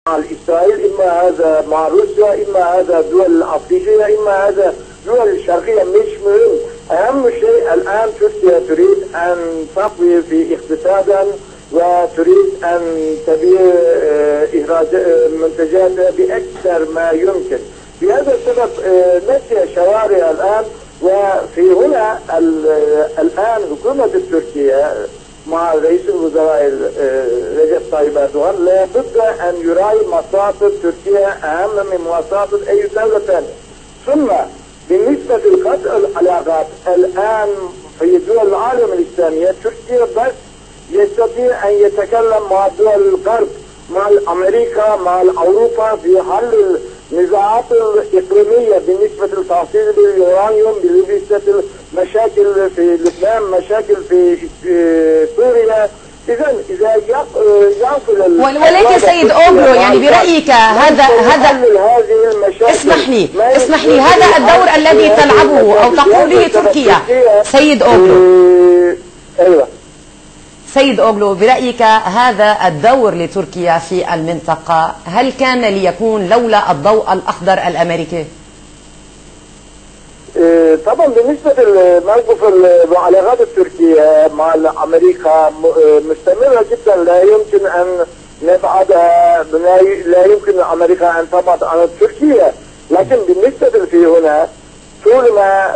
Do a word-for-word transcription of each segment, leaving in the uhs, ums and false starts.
إسرائيل، إما هذا مع روسيا، إما هذا دول أفريقية، إما هذا دول الشرقية، مش مهم. أهم شيء الآن تركيا تريد أن تقوي في اقتصادا، وتريد أن تبيع إخراج منتجاتها بأكثر ما يمكن. بهذا السبب نشأ شوارع الآن، وفي هنا الآن حكومة التركية مع رئيس الوزراء رجب طيب أردوغان لابد أن يراعي مصالح تركيا أهم من مصالح أي دولة ثانية. ثم بالنسبة لقطع العلاقات الآن في دول العالم الإسلامية، تركيا بس يستطيع أن يتكلم مع دول الغرب، مع أمريكا، مع أوروبا في حل النزاعات الإقليمية بالنسبة لتعطيل اليورانيوم، بالنسبة لمشاكل في لبنان، مشاكل في سوريا. إذا إذا يقفل ولكن سيد أوغلو، يعني برأيك هذا هذا اسمح لي اسمح لي هذا الدور الذي تلعبه أو تقوم به تركيا سيد أوغلو. أيوه سيد أوغلو، برأيك هذا الدور لتركيا في المنطقة هل كان ليكون لولا الضوء الأخضر الأمريكي؟ طبعا بالنسبة لموقف العلاقات التركية مع أمريكا مستمرة جدا، لا يمكن أن نبعدها، لا يمكن أمريكا أن تبعد عن تركيا. لكن بالنسبة في هنا طول ما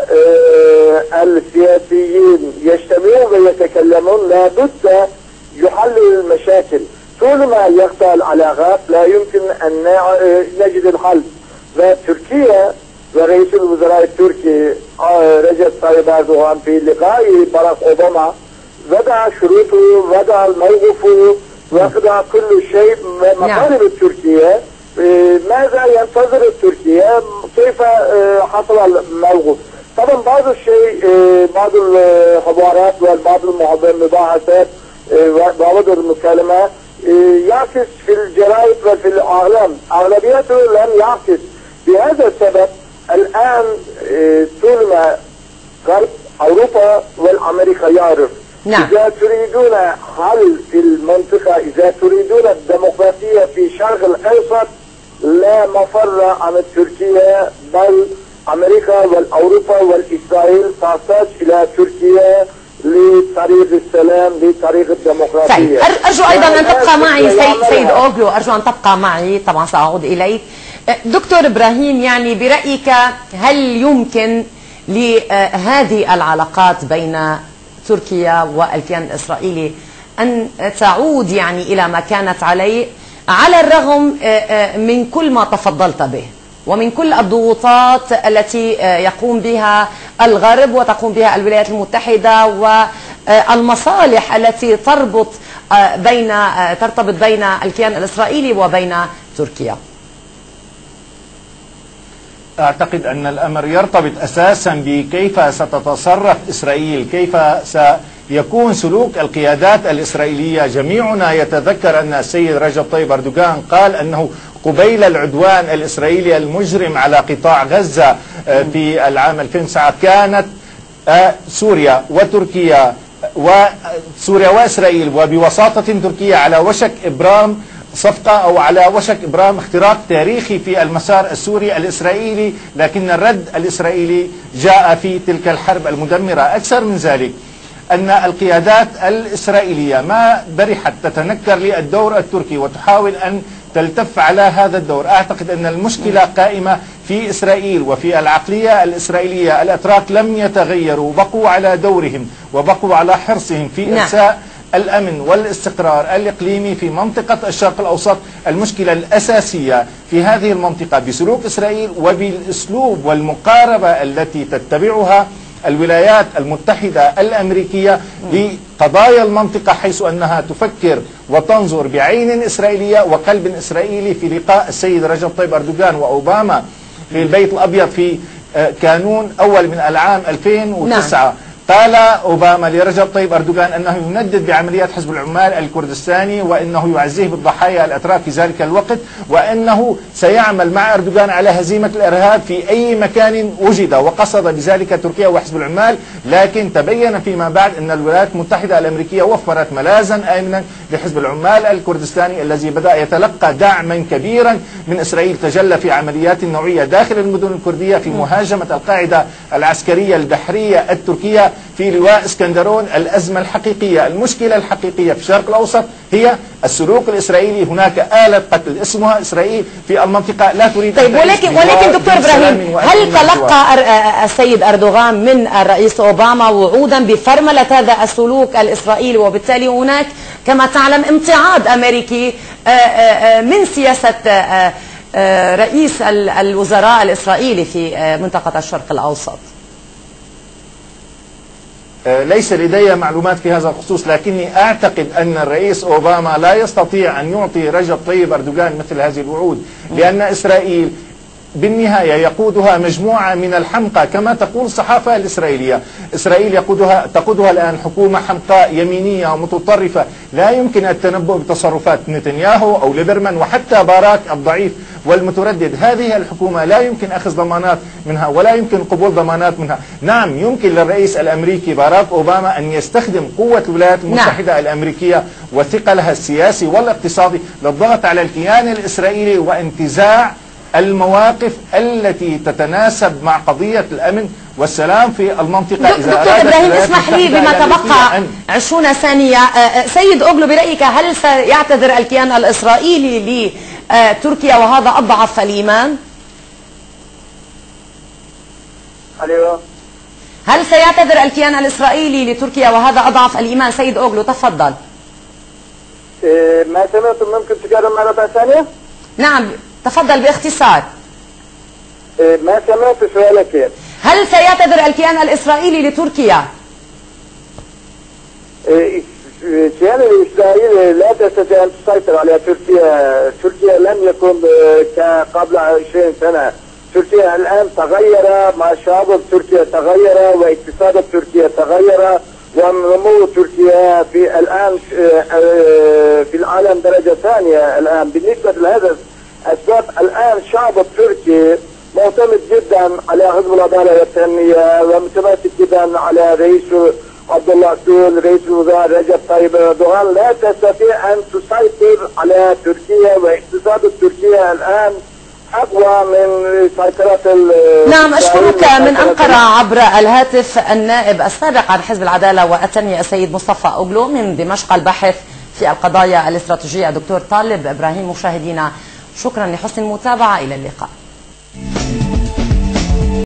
السياسيين يجتمعون ويتكلمون لابد يحلوا المشاكل. طول ما يقطع العلاقات لا يمكن أن نجد الحل. وتركيا ورئيس الوزراء التركي رجب طيب أردوغان في لقاء باراك أوباما وضع شروطه، وضع موقفه، وضع كل شيء مطالب التركية. ماذا ينتظر التركيا؟ كيف حصل الموقف؟ طبعا بعض الشيء، بعض الحوارات وبعض المباحثات وبعض المكالمات يعكس في الجرائد وفي الإعلام، أغلبيته لم يعكس. بهذا السبب الآن طول ما غرب أوروبا والأمريكا يعرف نعم. إذا تريدون حل في المنطقة، إذا تريدون الديمقراطية في الشرق الأوسط، لا مفر عن تركيا، بل أمريكا والأوروبا والإسرائيل تحتاج إلى تركيا لطريق السلام، لطريق الديمقراطية. طيب أرجو أيضا أن تبقى معي سيد, سيد أوغلو، أرجو أن تبقى معي، طبعا سأعود إليك. دكتور إبراهيم، يعني برأيك هل يمكن لهذه العلاقات بين تركيا والكيان الإسرائيلي أن تعود يعني إلى ما كانت عليه على الرغم من كل ما تفضلت به ومن كل الضغوطات التي يقوم بها الغرب وتقوم بها الولايات المتحدة والمصالح التي تربط بين ترتبط بين الكيان الإسرائيلي وبين تركيا؟ أعتقد أن الأمر يرتبط أساسا بكيف ستتصرف إسرائيل، كيف سيكون سلوك القيادات الإسرائيلية. جميعنا يتذكر أن السيد رجب طيب أردوغان قال أنه قبيل العدوان الإسرائيلي المجرم على قطاع غزة في العام ألفين وتسعة كانت سوريا وتركيا وسوريا وإسرائيل وبوساطة تركيا على وشك إبرام صفقة أو على وشك إبرام اختراق تاريخي في المسار السوري الإسرائيلي، لكن الرد الإسرائيلي جاء في تلك الحرب المدمرة. أكثر من ذلك أن القيادات الإسرائيلية ما برحت تتنكر للدور التركي وتحاول أن تلتف على هذا الدور. أعتقد أن المشكلة قائمة في إسرائيل وفي العقلية الإسرائيلية. الأتراك لم يتغيروا، بقوا على دورهم وبقوا على حرصهم في إرساء الأمن والاستقرار الإقليمي في منطقة الشرق الأوسط. المشكلة الأساسية في هذه المنطقة بسلوك إسرائيل وبالأسلوب والمقاربة التي تتبعها الولايات المتحدة الأمريكية لقضايا المنطقة، حيث أنها تفكر وتنظر بعين إسرائيلية وقلب إسرائيلي. في لقاء السيد رجب طيب أردوغان وأوباما في البيت الأبيض في كانون أول من العام ألفين وتسعة قال أوباما لرجب طيب أردوغان أنه يندد بعمليات حزب العمال الكردستاني وأنه يعزيه بالضحايا الأتراك في ذلك الوقت، وأنه سيعمل مع أردوغان على هزيمة الإرهاب في أي مكان وجد، وقصد بذلك تركيا وحزب العمال. لكن تبين فيما بعد أن الولايات المتحدة الأمريكية وفرت ملاذا آمنا لحزب العمال الكردستاني الذي بدأ يتلقى دعما كبيرا من إسرائيل، تجلى في عمليات نوعية داخل المدن الكردية في مهاجمة القاعدة العسكرية البحرية التركية في لواء اسكندرون. الأزمة الحقيقية، المشكلة الحقيقية في الشرق الأوسط هي السلوك الإسرائيلي. هناك آلة قتل اسمها إسرائيل في المنطقة لا تريد. طيب ولكن ولكن دكتور إبراهيم، هل تلقى السيد أردوغان من الرئيس أوباما وعودا بفرملة هذا السلوك الإسرائيلي، وبالتالي هناك كما تعلم امتعاض أمريكي من سياسة رئيس الوزراء الإسرائيلي في منطقة الشرق الأوسط؟ ليس لدي معلومات في هذا الخصوص، لكني أعتقد أن الرئيس أوباما لا يستطيع أن يعطي رجب طيب أردوغان مثل هذه الوعود، لأن إسرائيل بالنهاية يقودها مجموعة من الحمقى كما تقول الصحافة الإسرائيلية. إسرائيل يقودها تقودها الآن حكومة حمقاء يمينية ومتطرفة، لا يمكن التنبؤ بتصرفات نتنياهو أو ليبرمان وحتى باراك الضعيف والمتردد. هذه الحكومة لا يمكن أخذ ضمانات منها ولا يمكن قبول ضمانات منها. نعم يمكن للرئيس الأمريكي باراك أوباما أن يستخدم قوة الولايات المتحدة نعم. الأمريكية وثقلها السياسي والاقتصادي للضغط على الكيان الإسرائيلي وانتزاع المواقف التي تتناسب مع قضية الأمن والسلام في المنطقة. دكتور إبراهيم اسمح لي بما تبقى عشرين ثانية، سيد أوغلو برأيك هل سيعتذر الكيان الإسرائيلي لتركيا وهذا أضعف الإيمان؟ هل سيعتذر الكيان الإسرائيلي لتركيا وهذا أضعف الإيمان؟ سيد أوغلو تفضل. ما سمعت، ممكن تكرر مرة ثانية؟ نعم تفضل باختصار. ما سمعت سؤالك. هل سيعتذر الكيان الإسرائيلي لتركيا؟ الكيان الإسرائيلي لا تستطيع أن تسيطر على تركيا. تركيا لم يكن قبل عشرين سنة. تركيا الآن تغير، مع شعب تركيا تغير، واقتصاد تركيا تغير، ونمو تركيا في الآن في العالم درجة ثانية. الآن بالنسبة لهذا أسباب الآن الشعب التركي معتمد جدا على حزب العدالة والتنمية، ومتمسك جدا على رئيس عبد الله سول، رئيس الوزراء رجب طيب أردوغان. لا تستطيع أن تسيطر على تركيا، واقتصاد تركيا الآن أقوى من سيطرة. نعم أشكرك من أنقرة عبر الهاتف النائب السابق عن حزب العدالة والتنمية السيد مصطفى أوغلو، من دمشق الباحث في القضايا الاستراتيجية دكتور طالب إبراهيم. مشاهدينا شكرا لحسن المتابعة، إلى اللقاء.